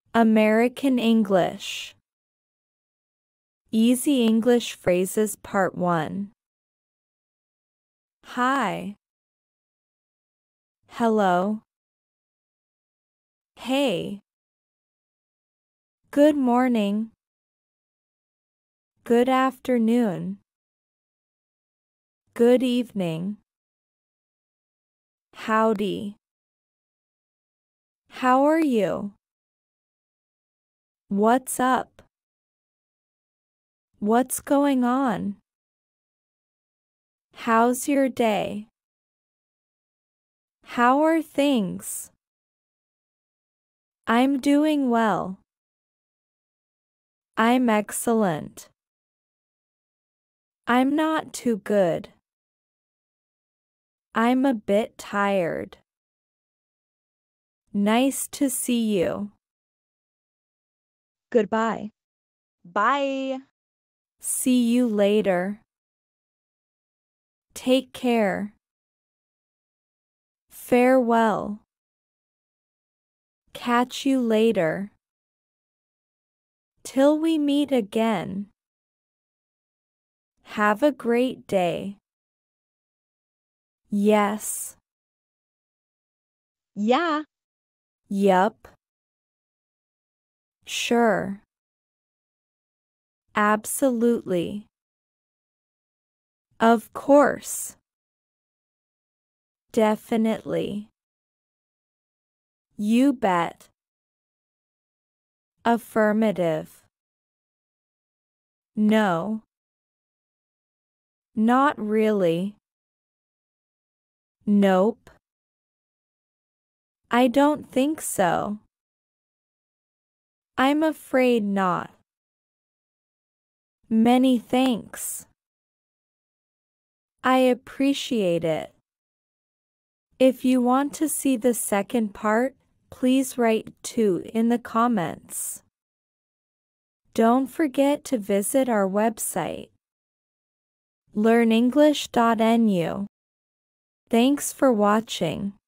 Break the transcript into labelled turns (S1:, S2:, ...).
S1: American English. Easy English Phrases Part 1. Hi. Hello. Hey. Good morning. Good afternoon. Good evening. Howdy. How are you? What's up? What's going on? How's your day? How are things? I'm doing well. I'm excellent. I'm not too good. I'm a bit tired. Nice to see you. Goodbye.
S2: Bye.
S1: See you later. Take care. Farewell. Catch you later. Till we meet again. Have a great day. Yes.
S2: Yeah.
S1: Yup. Sure. Absolutely. Of course. Definitely. You bet. Affirmative. No. Not really. Nope. I don't think so. I'm afraid not. Many thanks. I appreciate it. If you want to see the second part, please write 2 in the comments. Don't forget to visit our website, learnenglish.nu. Thanks for watching.